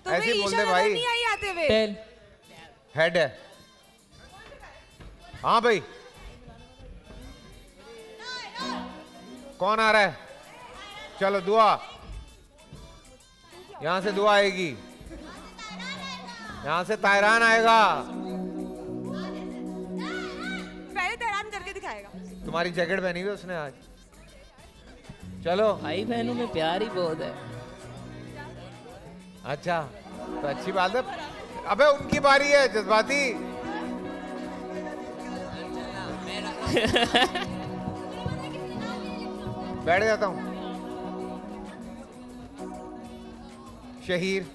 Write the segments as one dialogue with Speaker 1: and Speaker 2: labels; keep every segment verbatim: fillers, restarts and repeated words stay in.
Speaker 1: तो
Speaker 2: ऐसे ही बोलते भाई।
Speaker 1: नहीं आई आते हुए।
Speaker 3: टेल
Speaker 2: हेड है। हाँ भाई, कौन आ रहा है? चलो दुआ, यहां से दुआ आएगी, यहां से तायरान आएगा।
Speaker 1: पहले तैरान करके दिखाएगा।
Speaker 2: तुम्हारी जैकेट पहनी हुई उसने आज। चलो,
Speaker 3: भाई बहनों में प्यार ही बहुत है।
Speaker 2: अच्छा तो अच्छी बात है। अबे उनकी बारी है जज्बाती। बैठ जाता हूं। शहीर,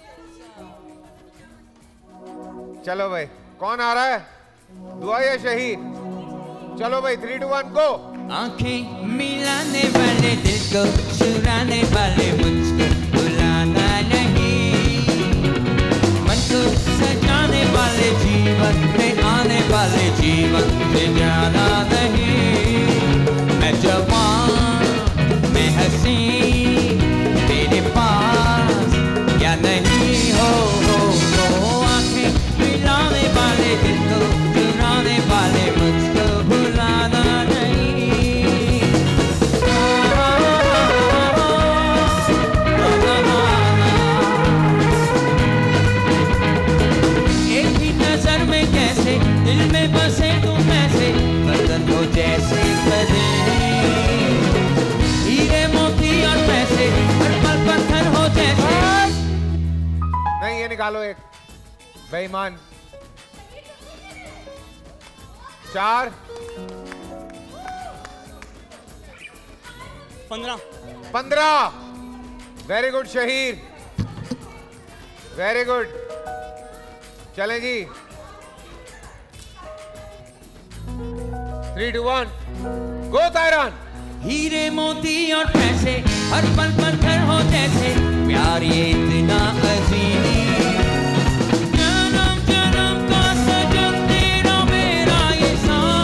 Speaker 2: चलो भाई, कौन आ रहा है? दुआ या शहीर? चलो भाई, थ्री टू वन गो।
Speaker 4: आंखें मिलाने वाले, दिल को चुराने वाले, मुझको भुलाना नहीं। मन को सजाने वाले, जीवन में आने वाले, जीवन से जाना नहीं। मैं जवान, मैं हंसी, तेरे पास या नहीं हो, हो, हो। आंखें मिलाने वाले, दिल को चुराने वाले, मुझको भुलाना बसे तुम ऐसे, बदन हो जैसे बने, हीरे मोती और पैसे, हर पल पत्थर हो जैसे।
Speaker 2: नहीं, ये निकालो एक बेईमान। चार
Speaker 5: पंद्रह
Speaker 2: पंद्रह। Very good Shahir, very good. चलें जी, थ्री टू वन गो तायरान।
Speaker 4: हीरे मोती और पैसे, हर पल पत्थर हो जैसे, प्यार ये इतना अजीब, जन्म जन्म का सजन तेरा मेरा ये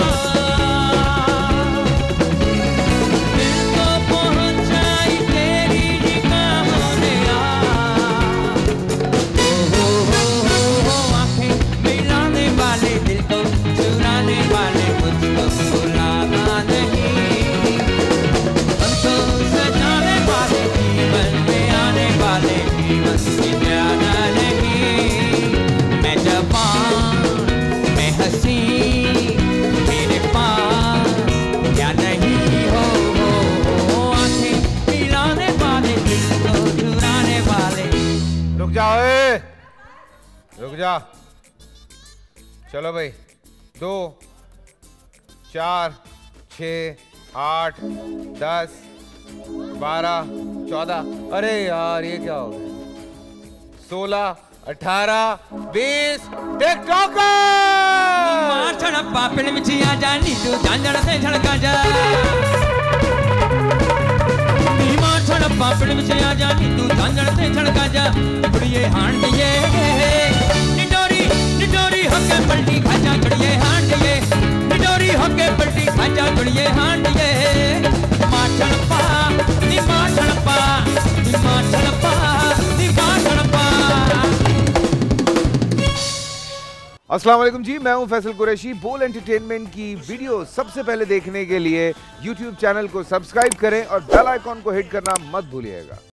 Speaker 4: साथ, दिल को पहुंचाई तेरी निगाहों ने याद। हो हो हो हो, आंखें मिलाने वाले, दिल को चुराने वाले, मुझको भुलाना नहीं। हमको सजाने वाले, जीवन में आने वाले, जीवन से जाना नहीं। मैं जवान, मैं हंसी, मेरे पास क्या नहीं हो, हो, हो। आंखें मिलाने वाले, दिल को चुराने वाले।
Speaker 2: रुक जाओ, ए रुक जा। चलो भाई, दो, चार, छ, आठ, दस, बारह, चौदह, अरे यार ये क्या हो गया? सोलह, अठारह, बीस, टिकटॉकर।
Speaker 4: मार छड़प्पा पिंड में चिया जानी तू झांझड़ से झड़का जा। मार छड़प्पा पिंड में चिया जानी तू झांझड़ से झड़का जा। बुढ़िए हांडिए, निडोरी निडोरी होके पलटी खाजा, बुढ़िए हांडिए, निडोरी होके पलटी खाजा, बुढ़िए हांडिए। मार छड़प्पा, नी मार छड़प्पा, नी मार छड़प्पा, नी मार छड़प्पा।
Speaker 2: अस्सलाम वालेकुम जी, मैं हूं फैसल कुरैशी। बोल एंटरटेनमेंट की वीडियो सबसे पहले देखने के लिए यूट्यूब चैनल को सब्सक्राइब करें और बेल आइकॉन को हिट करना मत भूलिएगा।